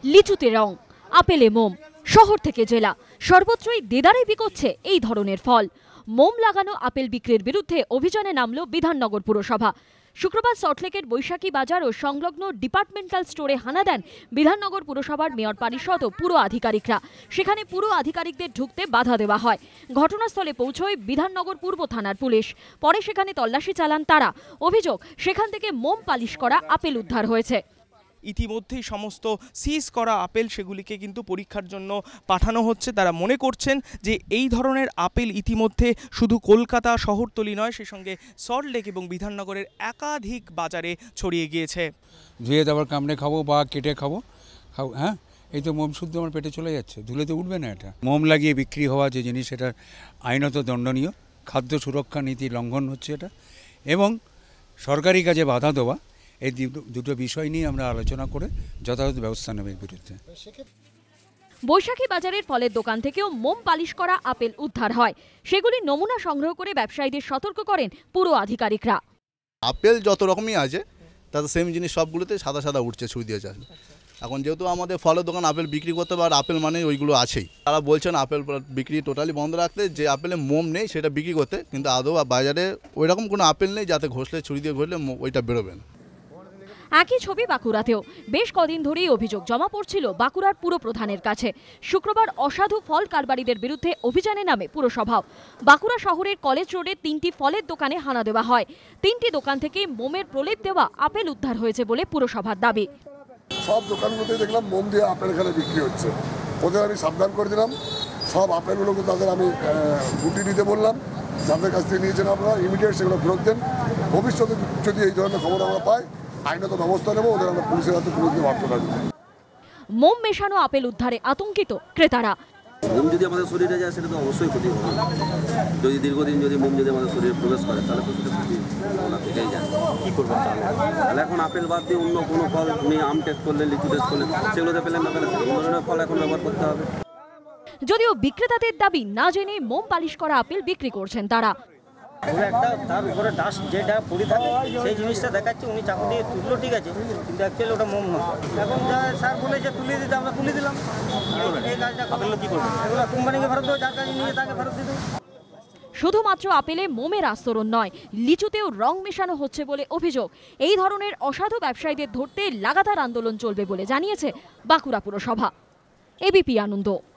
লিচুতে রং, আপেলে মোম, শহর থেকে জেলা সর্বত্রই দেদারে বিকোচ্ছে এই ধরনের ফল। মোম লাগানো আপেল বিক্রির বিরুদ্ধে অভিযানে নামল বিধাননগর পুরসভা। শুক্রবার সল্টলেকের বৈশাখী বাজার ও সংলগ্ন ডিপার্টমেন্টাল স্টোরে হানা দেন বিধাননগর পুরসভার মেয়র পরিষদ ও পুর আধিকারিকরা। সেখানে পুর আধিকারিকদের ঢুকতে বাধা দেওয়া হয়। ঘটনাস্থলে পৌঁছয় বিধাননগর পূর্ব থানার পুলিশ। পরে সেখানে তল্লাশি চালান তারা। অভিযোগ, সেখান থেকে মোম পালিশ করা আপেল উদ্ধার হয়েছে। ইতিমধ্যেই সমস্ত সিজ করা আপেল সেগুলিকে কিন্তু পরীক্ষার জন্য পাঠানো হচ্ছে। তারা মনে করছেন যে এই ধরনের আপেল ইতিমধ্যে শুধু কলকাতা শহরতলি নয়, সে সঙ্গে সল্টলেক এবং বিধাননগরের একাধিক বাজারে ছড়িয়ে গিয়েছে। ধুয়ে দেওয়ার কামড়ে খাবো বা কেটে খাবো, হ্যাঁ, এই তো মোম শুদ্ধ আমার পেটে চলে যাচ্ছে, ধুলে তো উঠবে না। এটা মোম লাগিয়ে বিক্রি হওয়া যে জিনিস, এটা আইনত দণ্ডনীয়, খাদ্য সুরক্ষা নীতি লঙ্ঘন হচ্ছে এটা, এবং সরকারি কাজে বাধা দেওয়া, এই দুটো বিষয় নিয়ে আমরা আলোচনা করে যথাযথ ব্যবস্থা নেব এর বিরুদ্ধে। বৈশাখী বাজারের ফলের দোকান থেকেও মোম পালিশ করা আপেল উদ্ধার হয়। সেগুলি নমুনা সংগ্রহ করে ব্যবসায়ীদের সতর্ক করেন পুর আধিকারিকরা। আপেল যত রকমই আছে তাতে সেম জিনিস সবগুলোতে সাদা সাদা উঠছে, ছুঁই দিয়ে যায়। এখন যেহেতু আমাদের ফলের দোকান আপেল বিক্রি করতে হবে, আর আপেল মানে ওইগুলো আছেই। তারা বলছেন আপেল বিক্রি টোটালি বন্ধ রাখতে, যে আপেলে মোম নেই সেটা বিক্রি করতে, কিন্তু আদৌ বাজারে ওই রকম কোনো আপেল নেই যাতে ঘষলে, ছুরি দিয়ে ঘষলে ওইটা বেরোবে না। একই ছবি বাঁকুড়াতেও। বেশ কদিন ধরেই অভিযোগ জমা পড়ছিল বাঁকুড়ার পুরপ্রধানের কাছে। শুক্রবার অসাধু ফল কারবারিদের বিরুদ্ধে অভিযানে নামে পুরসভাও। বাঁকুড়া শহরের কলেজ রোডে 3টি ফলের দোকানে হানা দেওয়া হয়। 3টি দোকান থেকে মোমের প্রলেপ দেওয়া আপেল উদ্ধার হয়েছে বলে পুরসভার দাবি। সব দোকানগুলোতে দেখলাম মোম দিয়ে আপেল এখানে বিক্রি হচ্ছে। ওদের আমি সাবধান করে দিলাম, সব আপেলগুলোকে তাদের আমি গুটি দিতে বললাম। যাদের কাছ থেকে নিয়েছেন আপনারা ইমিডিয়েট সেগুলো ফেরত দেন। ভবিষ্যতে যদি এই ধরনের খবর আমরা পাই, আইনত ব্যবস্থা নেব, ওদের আমরা পুলিশের হাতে তুলে দিয়ে বাধ্য থাকবো। মোম মেশানো আপেল উদ্ধারে আতঙ্কিত ক্রেতারা। মোম যদি আমাদের শরীরে যায় সেটা তো অবশ্যই ক্ষতি হবে। যদি দীর্ঘদিন যদি মোম যদি আমাদের শরীরে প্রবেশ করে তাহলে তো সেটা ক্ষতি থেকেই যায়। কী করবেন তাহলে? এখন আপেল বাদ দিয়ে অন্য কোনো ফল, উনি আম টেস্ট করলে, লিচু টেস্ট করলে, সেগুলোতে পেলেন না পেলে অন্য ধরনের ফল এখন ব্যবহার করতে হবে। যদিও বিক্রেতাদের দাবি, না জেনে মোম পালিশ করা আপেল বিক্রি করছেন তারা। একটা তার উপরে ডাস্ট যেটা পড়ে থাকে সেই জিনিসটা দেখাচ্ছে, উনি চাকু দিয়ে তুললো, ঠিক আছে, কিন্তু অ্যাকচুয়ালি ওটা মোম নয়। এখন যা স্যার বলে যে তুলে দিতে, আমরা তুলে দিলাম। এই কাজটা করলে কি করবো? এগুলো কোম্পানিকে ফেরত দেবো, যার কাছে নিয়ে তাকে ফেরত দিতে। শুধুমাত্র আপেলে মোমের আস্তরণ নয়, লিচুতেও রং মেশানো হচ্ছে বলে অভিযোগ। এই ধরনের অসাধু ব্যবসায়ীদের ধরতে লাগাতার আন্দোলন চলবে বলে জানিয়েছে বাঁকুড়া পুরসভা। এবিপি আনন্দ।